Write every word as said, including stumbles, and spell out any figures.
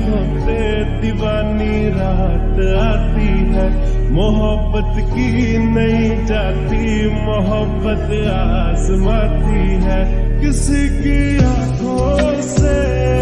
होते दीवानी रात आती है। मोहब्बत की नहीं जाती, मोहब्बत आजमाती है। किसी की आंखों से